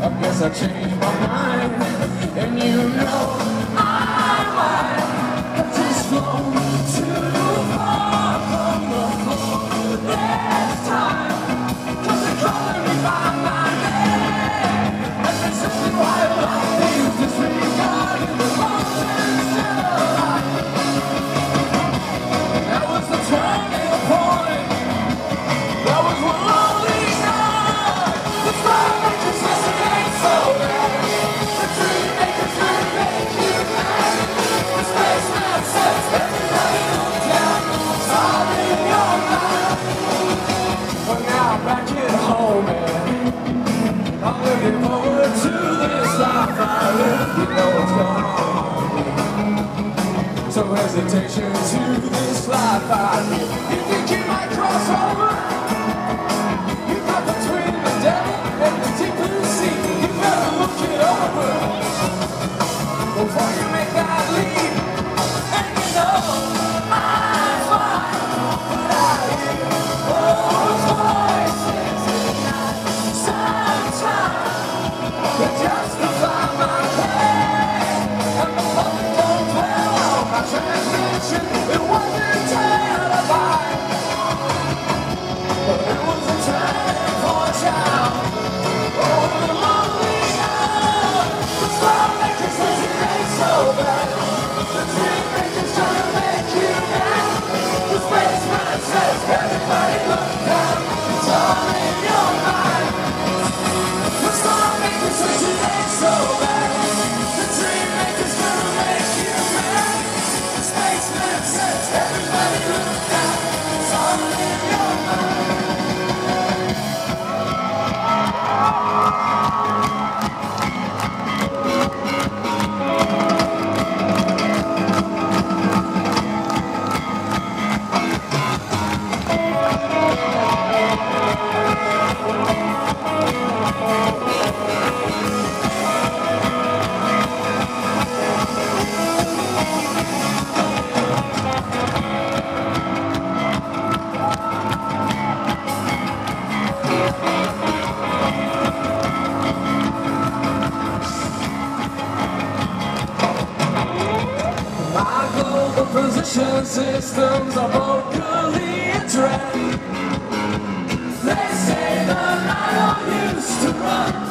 I guess I changed my mind, and you know I might have just flown too far from the floor this time. 'Cause they're calling me by my name, and they're saying why I feel disregarded the motions in the light. That was the turning point. That was lonely night. The fire makers resonate so bad. The dream makers will make you mad. The spaceman says everybody look down. It's all in your mind. But now I'm back at home and I'm looking forward to this life I live. You know what's going on. So hesitation to this life I live. You think you might cross over? You got between the devil and the deep blue sea. You better look it over before you make that leap. And you know I'm fine, but I hear those voices at night. Sometimes they justify my pain, and the public don't dwell on my transgression. It wasn't televised, but it was a turning point child. Oh, the lonely hour. The star makers resonate so bad. The dream makers trying to make you mad. The spaceman says everybody look down. It's all in your mind. The star makers resonate so bad. The dream makers trying to make you mad. The spaceman says everybody look down. It's all in your mind. My global position systems are vocally in trend. They say the night I used to run